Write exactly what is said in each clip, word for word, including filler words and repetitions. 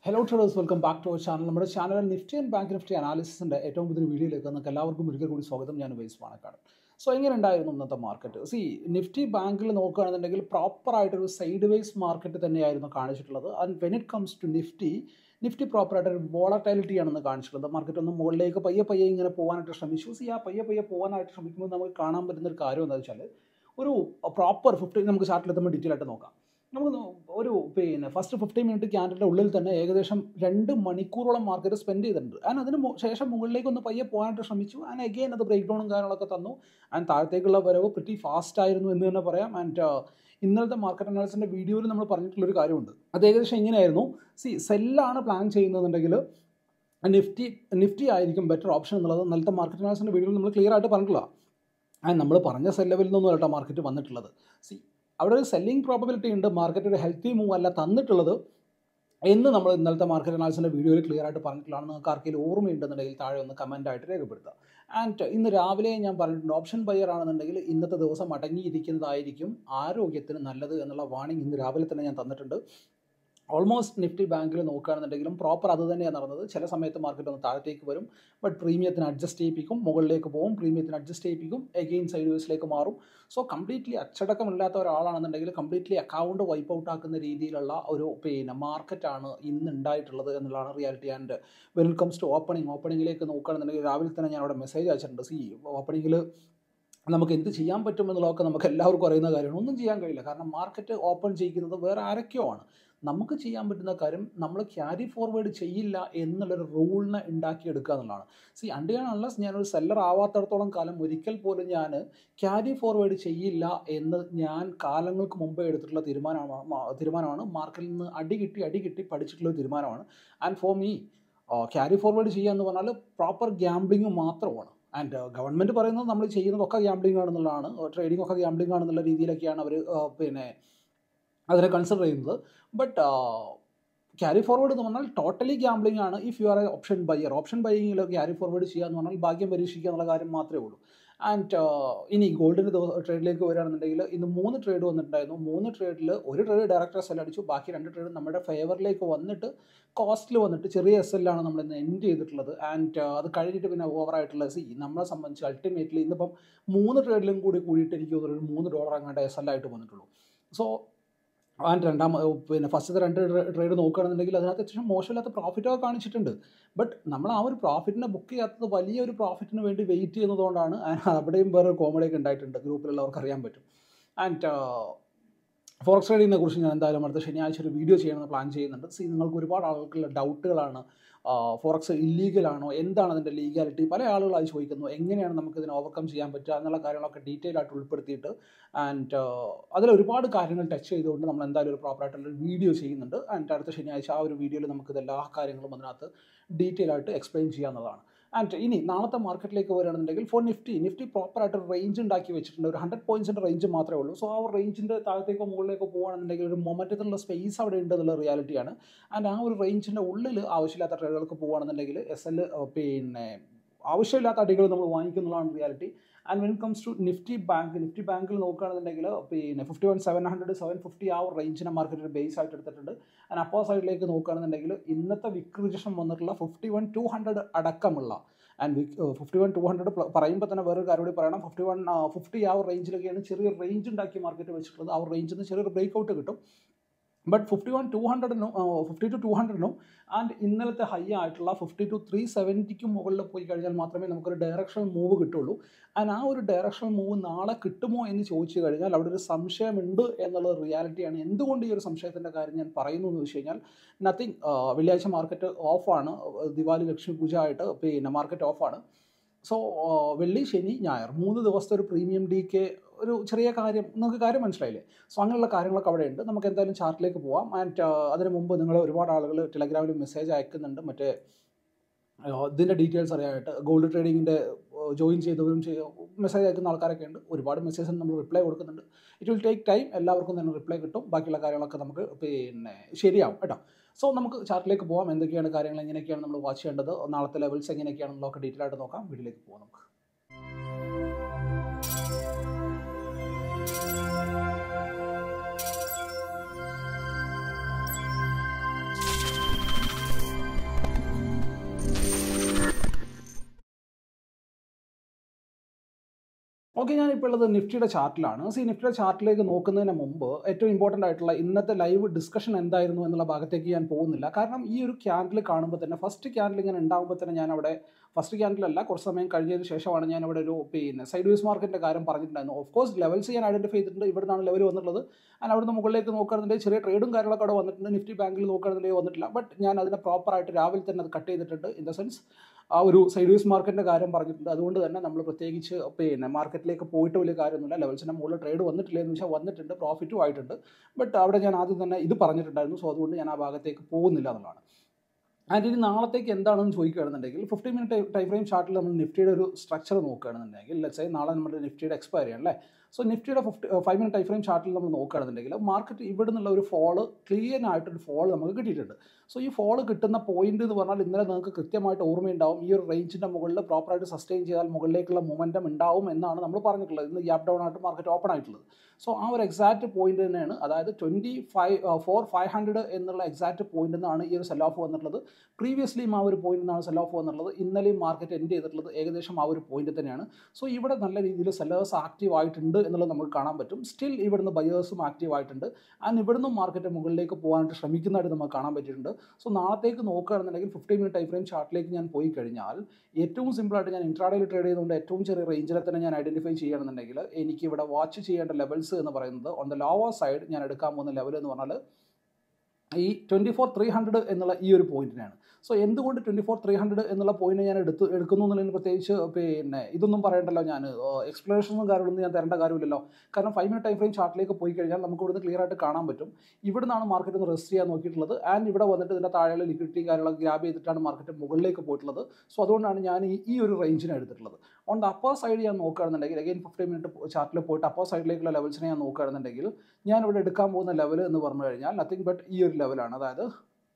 Hello traders, welcome back to our channel. നമ്മുടെ channel Nifty and bank Nifty അനാലിസിസിൻ്റെ ഏറ്റവും പുതിയ വീഡിയോയിലേക്ക് നമുക്ക് എല്ലാവർക്കും ഒരിക്കൽ കൂടി സ്വാഗതം. ഞാൻ വൈസ് പാണക്കാട്. സോ എങ്ങനെ ഉണ്ടായിരുന്നു ഇന്നത്തെ മാർക്കറ്റ്? സി നിഫ്റ്റി ബാങ്കിൽ നോക്കുകയാണെന്നുണ്ടെങ്കിൽ പ്രോപ്പറായിട്ടൊരു സൈഡ് വേസ് മാർക്കറ്റ് തന്നെയായിരുന്നു കാണിച്ചിട്ടുള്ളത്. And when it comes to Nifty Nifty പ്രോപ്പറായിട്ടൊരു വോളറ്റാലിറ്റി ആണെന്ന് കാണിച്ചിട്ടുള്ളത്. മാർക്കറ്റ് ഒന്ന് മുകളിലേക്ക് പയ്യെ പയ്യെ ഇങ്ങനെ പോകാനായിട്ട് ശ്രമിച്ചു. സി ആ പയ്യെ പയ്യെ പോകാനായിട്ട് ശ്രമിക്കുമ്പോൾ നമുക്ക് കാണാൻ പറ്റുന്നൊരു കാര്യം എന്താ വെച്ചാൽ ഒരു പ്രോപ്പർ ഫിഫ്റ്റി നമുക്ക് ചാർട്ടിലെത്തുമ്പോൾ ഡീറ്റെയിൽ ആയിട്ട് നോക്കാം. നമുക്ക് ഒരു പിന്നെ ഫസ്റ്റ് ഫിഫ്റ്റി മിനിറ്റ് ക്യാൻഡലിൻ്റെ ഉള്ളിൽ തന്നെ ഏകദേശം രണ്ട് മണിക്കൂറോളം മാർക്കറ്റ് സ്പെൻഡ് ചെയ്തിട്ടുണ്ട്. ആൻഡ് അതിന് ശേഷം മുകളിലേക്ക് ഒന്ന് പയ്യെ പോകാനായിട്ട് ശ്രമിച്ചു. ആൻഡ് അഗെയിൻ അത് ബ്രേക്ക് ഡൗണും കാര്യങ്ങളൊക്കെ തന്നു. ആൻഡ് താഴത്തേക്കുള്ള വരവ് പ്രിറ്റി ഫാസ്റ്റ് ആയിരുന്നു എന്ന് തന്നെ പറയാം. ആൻഡ് ഇന്നലത്തെ മാർക്കറ്റ് അനാലിസിൻ്റെ വീഡിയോയിൽ നമ്മൾ പറഞ്ഞിട്ടുള്ളൊരു കാര്യമുണ്ട്. അത് ഏകദേശം ഇങ്ങനെയായിരുന്നു. സി സെല്ലാണ് പ്ലാൻ ചെയ്യുന്നതെന്നുണ്ടെങ്കിൽ നിഫ്റ്റി നിഫ്റ്റി ആയിരിക്കും ബെറ്റർ ഓപ്ഷൻ എന്നുള്ളത് ഇന്നലത്തെ മാർക്കറ്റ് അനാലിസിൻ്റെ വീഡിയോയിൽ നമ്മൾ ക്ലിയർ ആയിട്ട് പറഞ്ഞിട്ടുള്ളതാണ്. ആൻഡ് നമ്മൾ പറഞ്ഞ സെൽ ലെവലിൽ നിന്നൊന്നും അല്ല മാർക്കറ്റ് വന്നിട്ടുള്ളത്. സി അവിടെ ഒരു സെല്ലിംഗ് പ്രോബബിലിറ്റി ഉണ്ട്. മാർക്കറ്റ് ഒരു ഹെൽത്തി മൂവ് അല്ല തന്നിട്ടുള്ളത് എന്ന് നമ്മൾ ഇന്നലത്തെ മാർക്കറ്റ് അനാലിസിൻ്റെ വീഡിയോയിൽ ക്ലിയർ ആയിട്ട് പറഞ്ഞിട്ടുള്ളതാണ്. നിങ്ങൾക്ക് ആർക്കെങ്കിലും ഓർമ്മയുണ്ടെന്നുണ്ടെങ്കിൽ താഴെ ഒന്ന് കമൻ്റ് ആയിട്ട് രേഖപ്പെടുത്തുക. ആൻഡ് ഇന്ന് രാവിലെ ഞാൻ പറഞ്ഞിട്ടുണ്ട് ഓപ്ഷൻ ബയർ ആണെന്നുണ്ടെങ്കിൽ ഇന്നത്തെ ദിവസം അടങ്ങിയിരിക്കുന്നതായിരിക്കും ആരോഗ്യത്തിന് നല്ലത് എന്നുള്ള വാണിംഗ് ഇന്ന് രാവിലെ തന്നെ ഞാൻ തന്നിട്ടുണ്ട്. ഓൾമോസ്റ്റ് നിഫ്റ്റി ബാങ്കിൽ നോക്കുകയാണെന്നുണ്ടെങ്കിലും പ്രോപ്പർ അത് തന്നെയാണ് നടന്നത്. ചില സമയത്ത് മാർക്കറ്റ് ഒന്ന് താഴത്തേക്ക് വരും, ബട്ട് പ്രീമിയത്തിന് അഡ്ജസ്റ്റ് ചെയ്യിപ്പിക്കും, മുകളിലേക്ക് പോകും, പ്രീമിയത്തിന് അഡ്ജസ്റ്റ് ചെയ്യിപ്പിക്കും, എഗെയിൻ സൈഡ് വേസിലേക്ക് മാറും. സോ കംപ്ലീറ്റ്ലി അച്ചടക്കമില്ലാത്ത ഒരാളാണെന്നുണ്ടെങ്കിൽ കംപ്ലീറ്റ്ലി അക്കൗണ്ട് വൈപ്പ് ഔട്ട് ആക്കുന്ന രീതിയിലുള്ള ഒരു പിന്നെ മാർക്കറ്റാണ് ഇന്ന് ഉണ്ടായിട്ടുള്ളത് എന്നുള്ളതാണ് reality. And when it comes to opening ഓപ്പണിങ്ങിലേക്ക് നോക്കുകയാണെന്നുണ്ടെങ്കിൽ രാവിലെ തന്നെ ഞാൻ അവിടെ മെസ്സേജ് അയച്ചിട്ടുണ്ട്. സി ഓപ്പണിങ്ങിൽ നമുക്ക് എന്ത് ചെയ്യാൻ പറ്റും എന്നുള്ളതൊക്കെ നമുക്ക് എല്ലാവർക്കും അറിയുന്ന കാര്യമാണ്. ഒന്നും ചെയ്യാൻ കഴിയില്ല, കാരണം മാർക്കറ്റ് ഓപ്പൺ ചെയ്യിക്കുന്നത് വേറെ ആരൊക്കെയോ ആണ്. നമുക്ക് ചെയ്യാൻ പറ്റുന്ന കാര്യം നമ്മൾ ക്യാരി ഫോർവേഡ് ചെയ്യില്ല എന്നുള്ളൊരു റൂളിനെ ഉണ്ടാക്കിയെടുക്കുക എന്നുള്ളതാണ്. സി അണ്ടിയാണ് അൺലെസ് ഞാനൊരു സെല്ലർ ആവാത്തിടത്തോളം കാലം ഒരിക്കൽ പോലും ഞാൻ ക്യാരി ഫോർവേഡ് ചെയ്യില്ല എന്ന് ഞാൻ കാലങ്ങൾക്ക് മുമ്പേ എടുത്തിട്ടുള്ള തീരുമാനമാണ് തീരുമാനമാണ് മാർക്കറ്റിൽ നിന്ന് അടി കിട്ടി അടി കിട്ടി പഠിച്ചിട്ടുള്ള തീരുമാനമാണ്. And for me carry forward ചെയ്യുക എന്ന് പറഞ്ഞാൽ പ്രോപ്പർ ഗ്യാംബ്ലിങ് മാത്രമാണ്. ആൻഡ് ഗവൺമെൻറ് പറയുന്നത് നമ്മൾ ചെയ്യുന്നതൊക്കെ ഗ്യാംബ്ലിംഗ് ആണെന്നുള്ളതാണ്, ട്രേഡിംഗ് ഒക്കെ ഗ്യാംബ്ലിംഗ് ആണെന്നുള്ള രീതിയിലൊക്കെയാണ് അവർ പിന്നെ അതിനെ കൺസിഡർ ചെയ്യുന്നത്. ബട്ട് ക്യാരി ഫോർവേഡ് എന്ന് പറഞ്ഞാൽ ടോട്ടലി ഗ്യാംബ്ലിംഗ് ആണ് if you are a option buyer. Option ബയ്യിങ്ങിൽ ക്യാരി ഫോർവേഡ് ചെയ്യുക എന്ന് പറഞ്ഞാൽ ഭാഗ്യം പരീക്ഷിക്കുക എന്നുള്ള കാര്യം മാത്രമേ ഉള്ളൂ. ആൻഡ് ഇനി ഗോൾഡിൻ്റെ ട്രേഡിലേക്ക് വരികയാണെന്നുണ്ടെങ്കിൽ ഇന്ന് മൂന്ന് ട്രേഡ് വന്നിട്ടുണ്ടായിരുന്നു. മൂന്ന് ട്രേഡിൽ ഒരു ട്രേഡ് ഡയറക്റ്റ് എസ് എൽ അടിച്ചു, ബാക്കി രണ്ട് ട്രേഡ് നമ്മുടെ ഫേവറിലേക്ക് വന്നിട്ട് കോസ്റ്റിൽ വന്നിട്ട് ചെറിയ എസ് എല്ലാണ് നമ്മൾ ഇന്ന് എൻഡ് ചെയ്തിട്ടുള്ളത്. ആൻഡ് അത് കഴിഞ്ഞിട്ട് പിന്നെ ഓവറായിട്ടുള്ള സി നമ്മളെ സംബന്ധിച്ച് അൾട്ടിമേറ്റ്ലി ഇന്നിപ്പം മൂന്ന് ട്രേഡിലും കൂടി കൂടിയിട്ട് എനിക്ക് തോന്നുന്നു ഒരു മൂന്ന് ഡോളർ അങ്ങോട്ട് എസ് എൽ ആയിട്ട് വന്നിട്ടുള്ളൂ. സോ ആൻഡ് രണ്ടാം പിന്നെ ഫസ്റ്റത്തെ രണ്ട് ട്രേഡ് നോക്കുകയാണെന്നുണ്ടെങ്കിൽ അതിനകത്ത് അത്യാവശ്യം മോശമില്ലാത്ത പ്രോഫിറ്റൊക്കെ കാണിച്ചിട്ടുണ്ട്. ബട്ട് നമ്മൾ ആ ഒരു പ്രോഫിറ്റിനെ ബുക്ക് ചെയ്യാത്തത് വലിയൊരു പ്രോഫിറ്റിന് വേണ്ടി വെയിറ്റ് ചെയ്യുന്നതുകൊണ്ടാണ്. അവിടെയും വേറെ കോമഡിയൊക്കെ ഉണ്ടായിട്ടുണ്ട്, ഗ്രൂപ്പിലുള്ളവർക്ക് അറിയാൻ പറ്റും. ആൻഡ് ഫോറക്സ് ട്രേഡിങ്ങിനെ കുറിച്ച് ഞാൻ എന്തായാലും അടുത്ത ശനിയാഴ്ച ഒരു വീഡിയോ ചെയ്യണമെന്ന് പ്ലാൻ ചെയ്യുന്നുണ്ട്. സി നിങ്ങൾക്ക് ഒരുപാട് ആളുകളുടെ ഡൗട്ടുകളാണ്. ഫോറക്സ് ഇല്ലീഗലാണോ, എന്താണ് അതിൻ്റെ ലീഗാലിറ്റി, പല ആളുകളായി ചോദിക്കുന്നു. എങ്ങനെയാണ് നമുക്കിതിനെ ഓവർകം ചെയ്യാൻ പറ്റുക എന്നുള്ള കാര്യങ്ങളൊക്കെ ഡീറ്റെയിൽ ആയിട്ട് ഉൾപ്പെടുത്തിയിട്ട് ആൻഡ് അതിൽ ഒരുപാട് കാര്യങ്ങൾ ടച്ച് ചെയ്തുകൊണ്ട് നമ്മൾ എന്തായാലും ഒരു പ്രോപ്പറായിട്ടുള്ളൊരു വീഡിയോ ചെയ്യുന്നുണ്ട്. ആൻഡ് അടുത്ത ശനിയാഴ്ച ആ ഒരു വീഡിയോയിൽ നമുക്കിത് എല്ലാ കാര്യങ്ങളും അതിനകത്ത് ഡീറ്റെയിൽ ആയിട്ട് എക്സ്പ്ലെയിൻ ചെയ്യാവുന്നതാണ്. ആൻഡ് ഇനി നാളത്തെ മാർക്കറ്റിലേക്ക് വരികയാണെന്നുണ്ടെങ്കിൽ ഫോർ നിഫ്റ്റി നിഫ്റ്റി പ്രോപ്പറായിട്ട് റേഞ്ച് ഉണ്ടാക്കി വെച്ചിട്ടുണ്ട്. ഒരു ഹൺഡ്രഡ് പോയിൻറ്സിൻ്റെ റേഞ്ച് മാത്രമേ ഉള്ളൂ. സോ ആ ഒരു റേഞ്ചിൻ്റെ താഴത്തേക്കോ മുകളിലേക്കോ പോകുകയാണെന്നുണ്ടെങ്കിൽ ഒരു മൊമെൻറ്റത്തിലുള്ള സ്പേസ് അവിടെ ഉണ്ട് എന്നുള്ള റിയാലിറ്റിയാണ്. ആൻഡ് ആ ഒരു റേഞ്ചിൻ്റെ ഉള്ളിൽ ആവശ്യമില്ലാത്ത ട്രേഡുകൾക്ക് പോകുകയാണെന്നുണ്ടെങ്കിൽ എസ് എൽ പിന്നെ ആവശ്യമില്ലാത്ത അടികൾ നമ്മൾ വാങ്ങിക്കുന്നതാണ് reality. And when it comes to Nifty bank Nifty ബാങ്കിൽ നോക്കുകയാണെന്നുണ്ടെങ്കിൽ പിന്നെ fifty one seven hundred seven fifty ആ ഒരു റേഞ്ചിനെ മാർക്കറ്റിൽ ബേസ് ആയിട്ട് എടുത്തിട്ടുണ്ട്. ആൻഡ് അപ്പോ സൈഡിലേക്ക് നോക്കുകയാണെന്നുണ്ടെങ്കിൽ ഇന്നത്തെ വിക്ക് റിജക്ഷൻ വന്നിട്ടുള്ള ഫിഫ്റ്റി വൺ ടു ഹൺഡ്രഡ് അടക്കമുള്ള and wick fifty one two hundred പറയുമ്പോൾ തന്നെ വേറൊരു കാര്യം കൂടി പറയണം. ഫിഫ്റ്റി വൺ ഫിഫ്റ്റി ആ ഒരു റേഞ്ചിലൊക്കെയാണ് ചെറിയൊരു റേഞ്ച് ഉണ്ടാക്കി മാർക്കറ്റ് വെച്ചിട്ടുള്ളത്. ആ ഒരു റേഞ്ചിൽ നിന്ന് ചെറിയൊരു ബ്രേക്ക് ഔട്ട് കിട്ടും. ബട്ട് ഫിഫ്റ്റി വൺ ടു ഹൺഡ്രഡിനും ഫിഫ്റ്റി ടു ടു ഹൺഡ്രഡിനും ആൻഡ് ഇന്നലത്തെ ഹൈ ആയിട്ടുള്ള ഫിഫ്റ്റി ടു ത്രീ സെവൻറ്റിക്കും മുകളിൽ പോയി കഴിഞ്ഞാൽ മാത്രമേ നമുക്കൊരു ഡയറക്ഷണൽ മൂവ് കിട്ടുള്ളൂ. ആൻഡ് ആ ഒരു ഡയറക്ഷണൽ മൂവ് നാളെ കിട്ടുമോ എന്ന് ചോദിച്ചു കഴിഞ്ഞാൽ അവിടെ ഒരു സംശയമുണ്ട് എന്നുള്ളത് റിയാലിറ്റിയാണ്. എന്തുകൊണ്ട് ഈ ഒരു സംശയത്തിൻ്റെ കാര്യം ഞാൻ പറയുന്നു എന്ന് വെച്ച് കഴിഞ്ഞാൽ നത്തിങ്, വെള്ളിയാഴ്ച മാർക്കറ്റ് ഓഫാണ്, ദിവാലി ലക്ഷ്മി പൂജ ആയിട്ട് പിന്നെ മാർക്കറ്റ് ഓഫാണ്. സോ വെള്ളി ശനി ഞായർ മൂന്ന് ദിവസത്തെ ഒരു പ്രീമിയം ഡി കെ ഒരു ചെറിയ കാര്യം, നിങ്ങൾക്ക് കാര്യം മനസ്സിലായില്ലേ? സോ അങ്ങനെയുള്ള കാര്യങ്ങളൊക്കെ അവിടെ ഉണ്ട്. നമുക്ക് എന്തായാലും ചാർട്ടിലേക്ക് പോവാം. ആൻഡ് അതിന് മുമ്പ് നിങ്ങൾ ഒരുപാട് ആളുകൾ ടെലഗ്രാമിൽ മെസ്സേജ് അയക്കുന്നുണ്ട് മറ്റേ ഇതിൻ്റെ ഡീറ്റെയിൽസ് അറിയാനായിട്ട്. ഗോൾഡ് ട്രേഡിങ്ങിൻ്റെ ജോയിൻ ചെയ്തവരും മെസ്സേജ് അയക്കുന്ന ആൾക്കാരൊക്കെ ഉണ്ട്. ഒരുപാട് മെസ്സേജിന് നമ്മൾ റിപ്ലൈ കൊടുക്കുന്നുണ്ട്. ഇറ്റ് വിൽ ടേക്ക് ടൈം, എല്ലാവർക്കും തന്നെ റിപ്ലൈ കിട്ടും. ബാക്കിയുള്ള കാര്യങ്ങളൊക്കെ നമുക്ക് പിന്നെ ശരിയാവും കേട്ടോ. സോ നമുക്ക് ചാർട്ടിലേക്ക് പോകാം. എന്തൊക്കെയാണ് കാര്യങ്ങൾ, എങ്ങനെയൊക്കെയാണ് നമ്മൾ വാച്ച് ചെയ്യേണ്ടത്, നാളത്തെ ലെവൽസ് എങ്ങനെയൊക്കെയാണെന്നൊക്കെ ഡീറ്റെയിൽ ആയിട്ട് നോക്കാം. വീഡിയോയിലേക്ക് പോകാം നമുക്ക്. ഓക്കെ, ഞാനിപ്പോൾ ഉള്ളത് നിഫ്റ്റിയുടെ ചാർട്ടിലാണ്. സി നിഫ്റ്റിയുടെ ചാർട്ടിലേക്ക് നോക്കുന്നതിന് മുമ്പ് ഏറ്റവും ഇമ്പോർട്ടൻ്റ് ആയിട്ടുള്ള ഇന്നത്തെ ലൈവ് ഡിസ്കഷൻ എന്തായിരുന്നു എന്നുള്ള ഭാഗത്തേക്ക് ഞാൻ പോകുന്നില്ല. കാരണം ഈ ഒരു ക്യാൻഡിൽ കാണുമ്പോൾ തന്നെ ഫസ്റ്റ് ക്യാൻഡിൽ ഇങ്ങനെ ഉണ്ടാകുമ്പോൾ തന്നെ ഞാൻ അവിടെ ഫസ്റ്റ് ക്യാൻഡിലല്ല, കുറച്ച് സമയം കഴിഞ്ഞതിന് ശേഷമാണ് ഞാൻ ഇവിടെ ഒരു പിന്നെ സൈഡ് വേസ് മാർക്കറ്റിൻ്റെ കാര്യം പറഞ്ഞിട്ടുണ്ടായിരുന്നു. ഓഫ് കോഴ്സ് ലെവൽസ് ഞാൻ ഐഡൻറ്റിഫൈ ചെയ്തിട്ടുണ്ട്, ഇവിടെ നിന്നാണ് ലെവൽ വന്നിട്ടുള്ളത്. ആൻഡ് അവിടുന്ന് മുകളിലേക്ക് നോക്കുകയാണെന്നുണ്ടെങ്കിൽ ചെറിയ ട്രേഡും കാര്യങ്ങളൊക്കെ അവിടെ വന്നിട്ടുണ്ട്. നിഫ്റ്റി ബാങ്കിൽ നോക്കുകയാണെന്നുണ്ടെങ്കിൽ വന്നിട്ടില്ല. ബട്ട് ഞാൻ അതിനെ പ്രോപ്പറായിട്ട് രാവിലെ തന്നെ അത് കട്ട് ചെയ്തിട്ടുണ്ട്. ഇൻ ദ സെൻസ് ആ ഒരു സൈഡ് വേസ് മാർക്കറ്റിൻ്റെ കാര്യം പറഞ്ഞിട്ടുണ്ട്. അതുകൊണ്ട് തന്നെ നമ്മൾ പ്രത്യേകിച്ച് പിന്നെ മാർക്കറ്റിലേക്ക് പോയിട്ട് വലിയ കാര്യമൊന്നുമില്ല. ലെവൽസിൻ്റെ മുകളിൽ ട്രേഡ് വന്നിട്ടില്ല എന്ന് വെച്ചാൽ വന്നിട്ടുണ്ട്, പ്രോഫിറ്റും ആയിട്ടുണ്ട്. ബട്ട് അവിടെ ഞാൻ ആദ്യം തന്നെ ഇത് പറഞ്ഞിട്ടുണ്ടായിരുന്നു. സോ അതുകൊണ്ട് ഞാൻ ആ ഭാഗത്തേക്ക് പോകുന്നില്ല എന്നുള്ളതാണ്. ആൻഡ് ഇനി നാളത്തേക്ക് എന്താണെന്ന് ചോദിക്കുകയാണെന്നുണ്ടെങ്കിൽ ഫിഫ്റ്റി മിനിറ്റ് ടൈം ഫ്രെയിം ചാർട്ടിൽ നമ്മൾ നിഫ്റ്റിയുടെ ഒരു സ്ട്രക്ചർ നോക്കുകയാണെന്നുണ്ടെങ്കിൽ ലെറ്റ്സ് സേ നാളെ നമ്മുടെ നിഫ്റ്റിയുടെ എക്സ്പയറി ആണ് അല്ലേ. സോ നിഫ്റ്റിയുടെ fifty five minute time frame ചാർട്ടിൽ നമ്മൾ നോക്കുകയാണെന്നുണ്ടെങ്കിൽ മാർക്കറ്റ് ഇവിടെ നിന്നുള്ള ഒരു ഫോള് ക്ലിയർ ആയിട്ടൊരു ഫോൾ നമുക്ക് കിട്ടിയിട്ടുണ്ട്. സോ ഈ ഫോള് കിട്ടുന്ന പോയിന്റ് എന്ന് പറഞ്ഞാൽ ഇന്നലെ നിങ്ങൾക്ക് കൃത്യമായിട്ട് ഓർമ്മയുണ്ടാവും, ഈ ഒരു റേഞ്ചിൻ്റെ മുകളിൽ പ്രോപ്പറായിട്ട് സസ്റ്റെയിൻ ചെയ്താൽ മുകളിലേക്കുള്ള മൊമെൻറ്റം ഉണ്ടാവും എന്നാണ് നമ്മൾ പറഞ്ഞിട്ടുള്ളത്. ഇന്ന് ഗ്യാപ് ഡൗൺ ആയിട്ട് മാർക്കറ്റ് ഓപ്പൺ ആയിട്ടുള്ളത്. സോ ആ ഒരു എക്സാക്റ്റ് പോയിന്റ് തന്നെയാണ്, അതായത് twenty five four five hundred എന്നുള്ള എക്സാക്റ്റ് പോയിന്റ് നിന്നാണ് ഈ ഒരു സെൽ ഓഫ് വന്നിട്ടുള്ളത്. പ്രീവിയസ്ലിയും ആ ഒരു പോയിന്റ് നിന്നാണ് സെൽ ഓഫ് വന്നിട്ടുള്ളത്. ഇന്നലെയും മാർക്കറ്റ് എൻഡ് ചെയ്തിട്ടുള്ളത് ഏകദേശം ആ ഒരു പോയിന്റ് തന്നെയാണ്. സോ ഇവിടെ നല്ല രീതിയിൽ സെല്ലേഴ്സ് ആക്റ്റീവ് ആയിട്ടുണ്ട് എന്നുള്ളത് നമുക്ക് കാണാൻ പറ്റും. സ്റ്റിൽ ഇവിടുന്ന് ബയേഴ്സും ആക്റ്റീവ് ആയിട്ടുണ്ട്. ആൻഡ് ഇവിടുന്ന് മാർക്കറ്റ് മുകളിലേക്ക് പോകാനായിട്ട് ശ്രമിക്കുന്നതായിട്ട് നമുക്ക് കാണാൻ പറ്റിയിട്ടുണ്ട്. സോ നാളത്തേക്ക് നോക്കുകയാണെന്നുണ്ടെങ്കിൽ ഫിഫ്റ്റി മിനിറ്റ് ടൈം ഫ്രെയിം ചാർട്ടിലേക്ക് ഞാൻ പോയി കഴിഞ്ഞാൽ ഏറ്റവും സിമ്പിളായിട്ട് ഞാൻ ഇൻട്രാഡേയിൽ ട്രേഡ് ചെയ്തുകൊണ്ട് ഏറ്റവും ചെറിയ റേഞ്ചിനെ തന്നെ ഞാൻ ഐഡൻറ്റിഫൈ ചെയ്യുകയാണെന്നുണ്ടെങ്കിൽ എനിക്ക് ഇവിടെ വാച്ച് ചെയ്യേണ്ട ലെവൽസ് എന്ന് പറയുന്നത് ഓൺ ദ ലോവർ സൈഡ് ഞാൻ എടുക്കാൻ പോകുന്ന ലെവൽ എന്ന് പറഞ്ഞാൽ ഈ ട്വൻറ്റി ഫോർ ത്രീ ഹൺഡ്രഡ് എന്നുള്ള ഈ ഒരു പോയിന്റിനാണ്. സോ എന്തുകൊണ്ട് ട്വൻറ്റി ഫോർ ത്രീ ഹൺഡ്രഡ് എന്നുള്ള പോയിന്റ് ഞാൻ എടുത്ത് എടുക്കുന്നു എന്നുള്ളതിന് പ്രത്യേകിച്ച് പിന്നെ ഇതൊന്നും പറയണ്ടല്ലോ, ഞാൻ എക്സ്പ്ലനേഷനും കാര്യങ്ങളൊന്നും ഞാൻ തരേണ്ട കാര്യമില്ലല്ലോ. കാരണം ഫൈവ് മിനിറ്റ് ടൈം ഫ്രെയിം ചാർട്ടിലേക്ക് പോയി കഴിഞ്ഞാൽ നമുക്ക് ഇവിടുന്ന് ക്ലിയർ ആയിട്ട് കാണാൻ പറ്റും. ഇവിടെ നിന്നാണ് മാർക്കറ്റ് ഒന്ന് റെസ്റ്റ് ചെയ്യാൻ നോക്കിയിട്ടുള്ളത്. ആൻഡ് ഇവിടെ വന്നിട്ട് ഇതിൻ്റെ താഴെയുള്ള ലിക്വിഡിറ്റിയും കാര്യങ്ങളൊക്കെ ഗ്രാബ് ചെയ്തിട്ടാണ് മാർക്കറ്റ് മുകളിലേക്ക് പോയിട്ടുള്ളത്. സോ അതുകൊണ്ടാണ് ഞാൻ ഈ ഈ ഒരു റേഞ്ചിനെ എടുത്തിട്ടുള്ളത്. ഓൺ ദ അപ്പർ സൈഡ് ഞാൻ നോക്കുകയാണെന്നുണ്ടെങ്കിൽ അഗൈൻ ഫിഫ്റ്റി മിനിറ്റ് ചാർട്ടിൽ പോയിട്ട് അപ്പർ സൈഡിലേക്കുള്ള ലെവൽസിനെ ഞാൻ നോക്കുകയാണെന്നുണ്ടെങ്കിൽ ഞാൻ ഇവിടെ എടുക്കാൻ പോകുന്ന ലെവൽ എന്ന് പറഞ്ഞു കഴിഞ്ഞാൽ നത്തിങ് ബട്ട് ഈ ഒരു ലെവലാണ്, അതായത്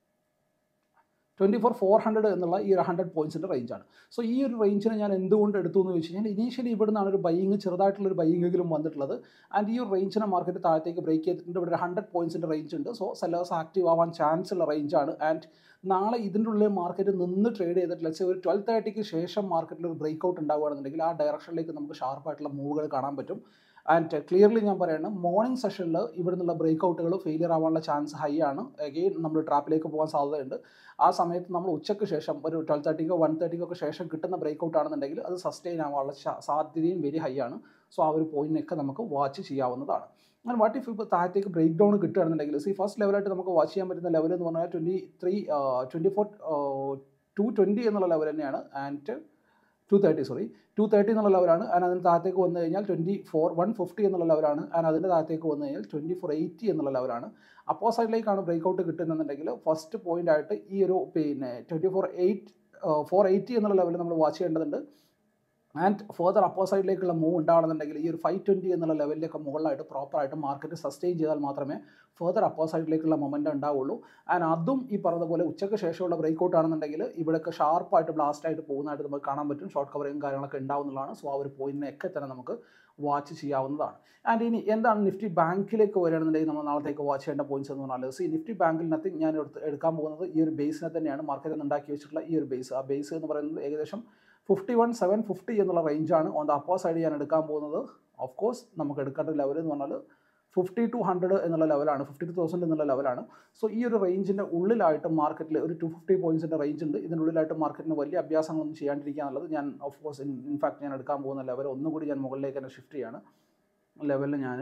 ട്വൻറ്റി ഫോർ ഫോർ ഹൺഡ്രഡ് എന്നുള്ള ഈ ഒരു ഹൺഡ്രഡ് പോയിൻറ്റ്സിൻ്റെ റേഞ്ചാണ്. സോ ഈ ഒരു റേഞ്ചിനെ ഞാൻ എന്തുകൊണ്ട് എടുത്തു എന്ന് വെച്ച് കഴിഞ്ഞാൽ ഇനീഷ്യലി ഇവിടെ നിന്നാണ് ഒരു ബൈയിങ് ചെറുതായിട്ടുള്ളൊരു ബൈയിങ്ങെങ്കിലും വന്നിട്ടുള്ളത്. ആൻഡ് ഈ ഒരു റേഞ്ചിനെ മാർക്കറ്റ് താഴത്തേക്ക് ബ്രേക്ക് ചെയ്തിട്ടുണ്ട്. ഇവിടെ ഒരു ഹൺഡ്രഡ് പോയിൻറ്റ്സിൻ്റെ റേഞ്ച് ഉണ്ട്. സോ സെല്ലേഴ്സ് ആക്റ്റീവ് ആവാൻ ചാൻസ് ഉള്ള റേഞ്ചാണ്. ആൻഡ് നാളെ ഇതിൻ്റെ ഉള്ളിൽ മാർക്കറ്റ് നിന്ന് ട്രേഡ് ചെയ്തിട്ട് ലെറ്റ്സ് സേ ഒരു ട്വൽവ് തേർട്ടിക്ക് ശേഷം മാർക്കറ്റിൽ ഒരു ബ്രേക്ക് ഔട്ട് ഉണ്ടാവുകയാണെന്നുണ്ടെങ്കിൽ ആ ഡയറക്ഷനിലേക്ക് നമുക്ക് ഷാർപ്പായിട്ടുള്ള മൂവുകൾ കാണാൻ പറ്റും. ആൻഡ് ക്ലിയർലി ഞാൻ പറയുന്നത് മോർണിംഗ് സെഷനിൽ ഇവിടെ നിന്നുള്ള ബ്രേക്ക് ഔട്ടുകൾ ഫെയിലിയർ ആവാനുള്ള ചാൻസ് ഹൈ ആണ്. അഗെയിൻ നമ്മൾ ട്രാപ്പിലേക്ക് പോകാൻ സാധ്യതയുണ്ട്. ആ സമയത്ത് നമ്മൾ ഉച്ചയ്ക്ക് ശേഷം ഒരു ട്വൽവ് തേർട്ടിക്കോ വൺ തേർട്ടിക്കോ ശേഷം കിട്ടുന്ന ബ്രേക്ക് ഔട്ട് ആണെന്നുണ്ടെങ്കിൽ അത് സസ്റ്റെയിൻ ആവാനുള്ള സാധ്യതയും വെരി ഹൈ ആണ്. സോ ആ ഒരു പോയിന്റിനൊക്കെ നമുക്ക് വാച്ച് ചെയ്യാവുന്നതാണ്. അങ്ങനെ വാട്ട് ഇഫ് ഇപ്പോൾ താഴത്തേക്ക് ബ്രേക്ക് ഡൗൺ കിട്ടുകയാണെന്നുണ്ടെങ്കിൽ സി ഫസ്റ്റ് ലെവലായിട്ട് നമുക്ക് വാച്ച് ചെയ്യാൻ പറ്റുന്ന ലെവൽ എന്ന് പറഞ്ഞാൽ twenty three twenty four two twenty എന്നുള്ള ലെവൽ തന്നെയാണ്. And two thirty sorry two thirty എന്നുള്ള ലെവലാണ്. ആൻഡ് അതിന് താഴത്തേക്ക് വന്നു കഴിഞ്ഞാൽ ട്വൻറ്റി ഫോർ വൺ ഫിഫ്റ്റി എന്നുള്ള ലെവലാണ്. ആൻഡ് അതിൻ്റെ താഴത്തേക്ക് വന്നു കഴിഞ്ഞാൽ ട്വൻറ്റി ഫോർ എയ്റ്റി എന്നുള്ള ലെവലാണ്. അപ്പോ സൈഡിലേക്കാണ് ബ്രേക്ക് ഔട്ട് കിട്ടുന്നതെന്നുണ്ടെങ്കിൽ ഫസ്റ്റ് പോയിന്റ് ആയിട്ട് ഈ ഒരു പിന്നെ twenty four eight four eighty എന്നുള്ള ലെവൽ നമ്മൾ വാച്ച് ചെയ്യേണ്ടതുണ്ട്. ആൻഡ് ഫർദർ അപ്പോ സൈഡിലേക്കുള്ള മൂവ് ഉണ്ടാകണമെന്നുണ്ടെങ്കിൽ ഈ ഒരു ഫൈവ് ട്വൻറ്റി എന്നുള്ള ലെവലിലേക്ക് മുകളിലായിട്ട് പ്രോപ്പറായിട്ട് മാർക്കറ്റ് സസ്റ്റെയിൻ ചെയ്താൽ മാത്രമേ ഫർദർ അപ്പോ സൈഡിലേക്കുള്ള മൊമെൻറ്റം ഉണ്ടാവുള്ളൂ. ആൻഡ് അതും ഈ പറഞ്ഞതുപോലെ ഉച്ചയ്ക്ക് ശേഷമുള്ള ബ്രേക്ക് ഔട്ട് ആണെന്നുണ്ടെങ്കിൽ ഇവിടെയൊക്കെ ഷാർപ്പായിട്ട് ബ്ലാസ്റ്റ് ആയിട്ട് പോകുന്നതായിട്ട് നമുക്ക് കാണാൻ പറ്റും. ഷോർട്ട് കവറിങ് കാര്യങ്ങളൊക്കെ ഉണ്ടാവുന്നതാണ്. സോ ആ ഒരു പോയിന്റിനെയൊക്കെ തന്നെ നമുക്ക് വാച്ച് ചെയ്യാവുന്നതാണ്. ആൻഡ് ഇനി എന്താണ് നിഫ്റ്റി ബാങ്കിലേക്ക് വരികയാണെന്നുണ്ടെങ്കിൽ നമ്മൾ നാളത്തേക്ക് വാച്ച് ചെയ്യേണ്ട പോയിന്റ്സ് എന്ന് പറഞ്ഞാൽ സി നിഫ്റ്റി ബാങ്കിൽ നത്തിങ് ഞാൻ എടുത്ത് എടുക്കാൻ പോകുന്നത് ഈ ഒരു ബേസിനെ തന്നെയാണ്. മാർക്കറ്റിൽ ഉണ്ടാക്കി വെച്ചിട്ടുള്ള ഈ ഒരു ബേസ്, ആ ബേസ് എന്ന് പറയുന്നത് ഏകദേശം ഫിഫ്റ്റി വൺ സെവൻ ഫിഫ്റ്റി എന്നുള്ള റേഞ്ചാണ്. ഓൺ ദ അപ്പർ സൈഡ് ഞാൻ എടുക്കാൻ പോകുന്നത് ഓഫ് കോഴ്സ് നമുക്ക് എടുക്കേണ്ട ലെവൽ എന്ന് പറഞ്ഞാൽ ഫിഫ്റ്റി ടു ഹൺഡ്രഡ് എന്നുള്ള ലെവലാണ്, ഫിഫ്റ്റി ടു തൗസൻഡ് എന്നുള്ള ലെവലാണ്. സോ ഈ ഒരു റേഞ്ചിൻ്റെ ഉള്ളിലായിട്ട് മാർക്കറ്റിൽ ഒരു ടു ഫിഫ്റ്റി പോയിൻറ്റ്സിൻ്റെ റേഞ്ച് ഉണ്ട്. ഇതിനുള്ളിലായിട്ട് മാർക്കറ്റിന് വലിയ അഭ്യാസങ്ങളൊന്നും ചെയ്യാണ്ടിരിക്കാനുള്ളത് ഞാൻ ഓഫ് കോഴ്സ് ഇൻ ഇൻഫാക്ട് ഞാൻ എടുക്കാൻ പോകുന്ന ലെവൽ ഒന്നുകൂടി ഞാൻ മുകളിലേക്ക് തന്നെ ഷിഫ്റ്റ് ചെയ്യാണ്. ലെവലിൽ ഞാൻ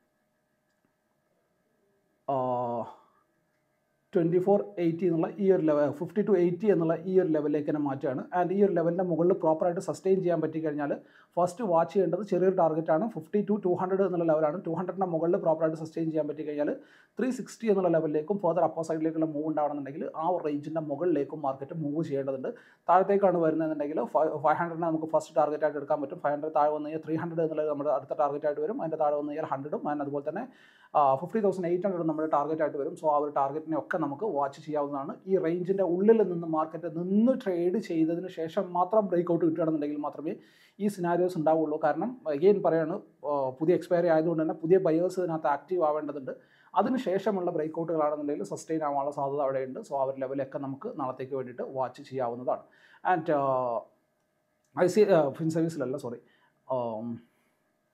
ട്വൻറ്റി ഫോർ എയ്റ്റി എന്നുള്ള ഈ ഒരു ലെവൽ ഫിഫ്റ്റി ടു എയ്റ്റി എന്നുള്ള ഈ ഒരു ലെവലിലേക്ക് തന്നെ മാറ്റുകയാണ്. ആൻഡ് ഈ ഒരു ലെവലിൻ്റെ മുകളിൽ പ്രോപ്പറായിട്ട് സസ്റ്റെയിൻ ചെയ്യാൻ പറ്റിക്കഴിഞ്ഞാൽ ഫസ്റ്റ് വാച്ച് ചെയ്യേണ്ടത് ചെറിയൊരു ടാർഗറ്റാണ് ഫിഫ്റ്റി ടു ടു ഹൺഡ്രഡ് എന്നുള്ള ലെവലാണ്. ടു ഹൺഡ്രഡിൻ്റെ മുകളിൽ പ്രോപ്പറായിട്ട് സസ്റ്റെയിൻ ചെയ്യാൻ പറ്റിക്കഴിഞ്ഞാൽ ത്രീ സിക്സ്റ്റി എന്നുള്ള ലെവലിലേക്കും ഫർദർ അപ്പോ സൈഡിലേക്കുള്ള മൂവ് ഉണ്ടാവണമെന്നുണ്ടെങ്കിൽ ആ റേഞ്ചിൻ്റെ മുകളിലേക്കും മാർക്കറ്റ് മൂവ് ചെയ്യേണ്ടതുണ്ട്. താഴത്തേക്കാണ് വരുന്നതെന്നുണ്ടെങ്കിൽ ഫൈവ് ഹൺഡ്രഡിനെ നമുക്ക് ഫസ്റ്റ് ടാർഗറ്റായിട്ട് എടുക്കാൻ പറ്റും. ഫൈവ് ഹൺഡ്രഡ് താഴെ വന്നു കഴിഞ്ഞാൽ ത്രീ ഹൺഡ്രഡ് എന്നുള്ളത് നമ്മുടെ അടുത്ത ടാർഗറ്റായിട്ട് വരും. അതിൻ്റെ താഴെ വന്നു കഴിഞ്ഞാൽ ഹൺഡ്രഡും ആൻഡ് അതുപോലെ തന്നെ ഫിഫ്റ്റി തൗസൻഡ് എയ്റ്റ് ഹൺഡ്രഡ് നമ്മുടെ ടാർഗറ്റായിട്ട് വരും. സോ ആ ഒരു ടാർഗറ്റിനെ ഒക്കെ നമുക്ക് വാച്ച് ചെയ്യാവുന്നതാണ്. ഈ റേഞ്ചിൻ്റെ ഉള്ളിൽ നിന്ന് മാർക്കറ്റ് നിന്ന് ട്രേഡ് ചെയ്തതിന് ശേഷം മാത്രം ബ്രേക്ക് ഔട്ട് കിട്ടുകയാണെന്നുണ്ടെങ്കിൽ മാത്രമേ ഈ സിനാരിയോസ് ഉണ്ടാവുള്ളൂ. കാരണം അഗെയിൻ പറയാണ്, പുതിയ എക്സ്പയറി ആയതുകൊണ്ട് തന്നെ പുതിയ ബയേഴ്സ് ഇതിനകത്ത് ആക്റ്റീവ് ആവേണ്ടതുണ്ട്. അതിനുശേഷമുള്ള ബ്രേക്ക് ഔട്ടുകളാണെന്നുണ്ടെങ്കിൽ സസ്റ്റെയിൻ ആവാനുള്ള സാധ്യത അവിടെയുണ്ട്. സോ ആ ഒരു ലെവലൊക്കെ നമുക്ക് നാളത്തേക്ക് വേണ്ടിയിട്ട് വാച്ച് ചെയ്യാവുന്നതാണ്. ആൻഡ് ഐ സി ഫിൻ സർവീസിലല്ല sorry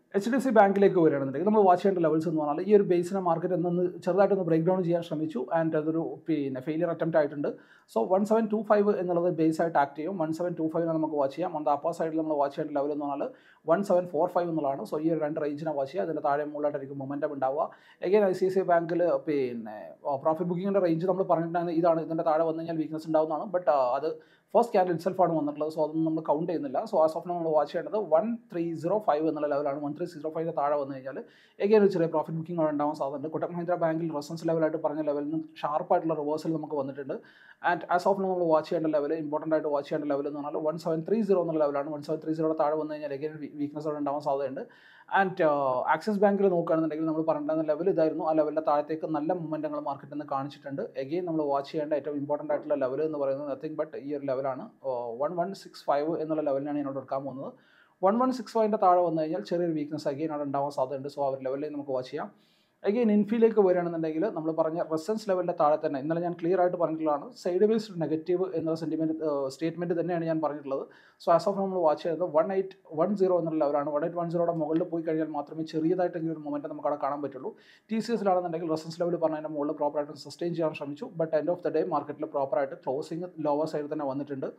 H D F C ബാങ്കിലേക്ക് വരികയാണെന്നുണ്ടെങ്കിൽ നമ്മൾ വാച്ച് ചെയ്യേണ്ട ലെവൽസ് എന്ന് പറഞ്ഞാൽ ഈ ഒരു ബേസിനെ മാർക്കറ്റ് എന്നൊന്ന് ചെറുതായിട്ടൊന്ന് ബ്രേക്ക് ഡൗൺ ചെയ്യാൻ ശ്രമിച്ചു ആൻഡ് അതൊരു പിന്നെ ഫെയിലിയർ അറ്റംപ്റ്റ് ആയിട്ടുണ്ട്. So one seven two five എന്നുള്ളത് ബേസ് ആയിട്ട് ആക്ട് ചെയ്യും. വൺ സെവൻ ടു ഫൈവിനെ നമുക്ക് വാച്ച് ചെയ്യാം. ഓൺ ദ അപ്പർ സൈഡിൽ നമ്മൾ വാച്ച് ചെയ്യേണ്ട ലെവൽ എന്ന് പറഞ്ഞാൽ വൺ സെവൻ ഫോർ ഫൈവ് എന്നുള്ളതാണ്. സോ ഈ ഒരു രണ്ട് റേഞ്ചിനെ വാച്ച് ചെയ്യുക. അതിൻ്റെ താഴെ മുകളിലായിട്ടായിരിക്കും മൊമെൻറ്റം ഉണ്ടാവുക. Again I C I C I ബാങ്കിൽ പിന്നെ പ്രോഫിറ്റ് ബുക്കിങ്ങിൻ്റെ റേഞ്ച് നമ്മൾ പറഞ്ഞിട്ടുണ്ടായിരുന്നു ഇതാണ്, ഇതിൻ്റെ താഴെ വന്നു കഴിഞ്ഞാൽ വീക്ക്നസ് ഉണ്ടാവുന്നതാണ്. ബട്ട് അത് ഫസ്റ്റ് ക്യാൻഡിൽ ഇറ്റ്സെൽഫാണ് വന്നിട്ടുള്ളത്. സോ അതൊന്നും നമ്മൾ കൗണ്ട് ചെയ്യുന്നില്ല. സോ ആസ് ഓഫ് നമ്മൾ വാച്ച് ചെയ്യേണ്ടത് വൺ ത്രീ സീറോ ഫൈവ് എന്നുള്ള ലെവലാണ്. വൺ ത്രീ സീറോ ഫൈവിൻ്റെ താഴെ വന്നു കഴിഞ്ഞാൽ എഗെയിൻ ഒരു ചെറിയ പ്രോഫിറ്റ് ബുക്കിംഗ് ഉണ്ടാവാൻ സാധ്യതയുണ്ട്. കൊട്ടക് മഹീന്ദ്ര ബാങ്കിൽ റെസൻസ് ലെവലായിട്ട് പറഞ്ഞ ലെവലിൽ നിന്ന് ഷാർപ്പായിട്ടുള്ള റിവേഴ്സൽ നമുക്ക് വന്നിട്ടുണ്ട്. ആൻഡ് ആസ് ഓഫ് നമ്മൾ വാച്ച് ചെയ്യേണ്ട ലെവൽ, ഇമ്പോർട്ടൻ്റ് ആയിട്ട് വാച്ച് ചെയ്യേണ്ട ലെവൽ എന്ന് പറഞ്ഞാൽ വൺ സെവൻ ത്രീ സീറോ എന്നുള്ള ലെവലാണ്. വൺ സെവൻ ത്രീ സീറോയുടെ താഴെ വന്നു കഴിഞ്ഞാൽ എഗെയിൻ വീക്ക്നസ് അവിടെ ഉണ്ടാവാൻ സാധ്യതയുണ്ട്. ആൻഡ് ആക്സിസ് ബാങ്കിൽ നോക്കുകയാണെന്നുണ്ടെങ്കിൽ നമ്മൾ പറഞ്ഞിരുന്ന ലെവൽ ഇതായിരുന്നു. ആ ലെവലിൻ്റെ താഴത്തേക്ക് നല്ല മൂവ്മെൻറ്റുകൾ മാർക്കറ്റിൽ നിന്ന് കാണിച്ചിട്ടുണ്ട്. എഗെയിൻ നമ്മൾ വാച്ച് ചെയ്യേണ്ട ഏറ്റവും ഇമ്പോർട്ടൻ്റ് ആയിട്ടുള്ള ലെവൽ എന്ന് പറയുന്നത് നത്തിങ് ബട്ട് ഈ ഒരു ലെവലാണ്. വൺ വൺ സിക്സ് ഫൈവ് എന്നുള്ള ലെവലിനാണ് എന്നോട് എടുക്കാൻ പോകുന്നത്. വൺ വൺ സിക്സ് ഫൈവിൻ്റെ താഴെ വന്നു കഴിഞ്ഞാൽ ചെറിയൊരു വീക്ക്നസ് അഗെയിൻ അവിടെ ഉണ്ടാവാൻ സാധ്യതയുണ്ട്. സോ ആ ഒരു ലെവലിലേക്ക് നമുക്ക് വാച്ച് ചെയ്യാം. അഗെയിൻ ഇൻഫിയിലേക്ക് വരികയാണെന്നുണ്ടെങ്കിൽ നമ്മൾ പറഞ്ഞ റെസൻസ് ലെവലിൻ്റെ താഴെ തന്നെ ഇന്നലെ ഞാൻ ക്ലിയർ ആയിട്ട് പറഞ്ഞിട്ടുള്ളതാണ്. സൈഡ് ബേസ്ഡ് നെഗറ്റീവ് എന്നുള്ള സെൻറ്റിമെൻറ്റ് സ്റ്റേറ്റ്മെൻറ്റ് തന്നെയാണ് ഞാൻ പറഞ്ഞിട്ടുള്ളത്. സോ ആസ് ഓഫ് നമ്മൾ വാച്ച് ചെയ്തത് വൺ എയ്റ്റ് വൺ സീറോ എന്നുള്ള ലെവലാണ്. വൺ എയ്റ്റ് വൺ സീറോയുടെ മുകളിൽ പോയി കഴിഞ്ഞാൽ മാത്രമേ ചെറിയതായിട്ടെങ്കിലും ഒരു മൊമെൻറ്റ് നമുക്ക് അവിടെ കാണാൻ പറ്റുള്ളൂ. ടി സി എസിലാണെന്നുണ്ടെങ്കിൽ റെസൻസ് ലെവൽ പറഞ്ഞതിൻ്റെ മുകളിൽ പ്രോപ്പറായിട്ട് സസ്റ്റെയിൻ ചെയ്യാൻ ശ്രമിച്ചു. But end of the day മാർക്കറ്റിൽ പ്രോപ്പറായിട്ട് ക്ലോസിങ് ലോവർ സൈഡിൽ തന്നെ വന്നിട്ടുണ്ട്.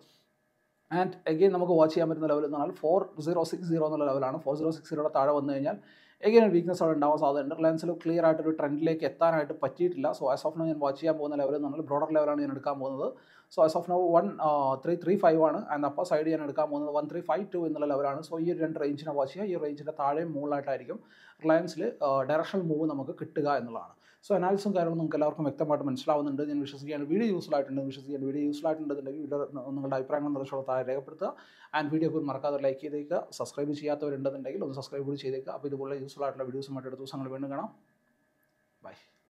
ആൻഡ് എഗെയിൻ നമുക്ക് വാച്ച് ചെയ്യാൻ പറ്റുന്ന ലെവൽ എന്ന് പറഞ്ഞാൽ ഫോർ സീറോ സിക്സ് സീറോ എന്നുള്ള ലെവലാണ്. ഫോർ സീറോ സിക്സ് സീറോയുടെ താഴെ വന്നു കഴിഞ്ഞാൽ എഗെയിൻ ഒരു വീക്ക്നസ് അവിടെ ഉണ്ടാവാൻ സാധ്യതയുണ്ട്. റിലയൻസിൽ ക്ലിയർ ആയിട്ടൊരു ട്രെൻഡിലേക്ക് എത്താനായിട്ട് പറ്റിയിട്ടില്ല. സോ ആസ് ഓഫ് നോ ഞാൻ വാച്ച് ചെയ്യാൻ പോകുന്ന ലെവൽ എന്ന് പറഞ്ഞാൽ ബ്രോഡർ ലെവലാണ് ഞാൻ എടുക്കാൻ പോകുന്നത്. So as of now one three three five ആണ്. ആൻഡ് അപ്പർ സൈഡ് ഞാൻ എടുക്കാൻ പോകുന്നത് വൺ ത്രീ ഫൈവ് ടു എന്നുള്ള ലെവലാണ്. സോ ഈ ഒരു രണ്ട് റേഞ്ചിനെ വാച്ച് ചെയ്യുക. ഈ റേഞ്ചിൻ്റെ താഴെയും മുകളിലായിട്ടായിരിക്കും റിലയൻസിൽ ഡയറക്ഷണൽ മൂവ് നമുക്ക് കിട്ടുക എന്നുള്ളതാണ്. സോ അനാലിസും കാര്യങ്ങളും നിങ്ങൾക്ക് എല്ലാവർക്കും വ്യക്തമായിട്ട് മനസ്സിലാവുന്നുണ്ട് ഞാൻ വിശ്വസിക്കുകയാണ്. വീഡിയോ യൂസ്ഫുൾ ആയിട്ടുണ്ട് വിശ്വസിക്കുകയാണ്. വീഡിയോ യൂസ്ഫുൾ ആയിട്ടുണ്ടെന്നുണ്ടെങ്കിൽ വീഡിയോ നിങ്ങളുടെ അഭിപ്രായങ്ങൾ നിർദ്ദേശങ്ങൾ താഴെ രേഖപ്പെടുത്തുക. ആൻഡ് വീഡിയോ ഒക്കെ മറക്കാതെ ലൈക്ക് ചെയ്തേക്കുക. സബ്സ്ക്രൈബ് ചെയ്യാത്തവരുണ്ടെന്നുണ്ടെങ്കിൽ ഒന്ന് സബ്സ്ക്രൈബ് കൂടി ചെയ്തേക്കുക. അപ്പോൾ ഇതുപോലെ യൂസ്ഫുൾ ആയിട്ടുള്ള വീഡിയോസുമായിട്ട് അടുത്ത ദിവസങ്ങൾ വീണ്ടും കാണാം. ബൈ.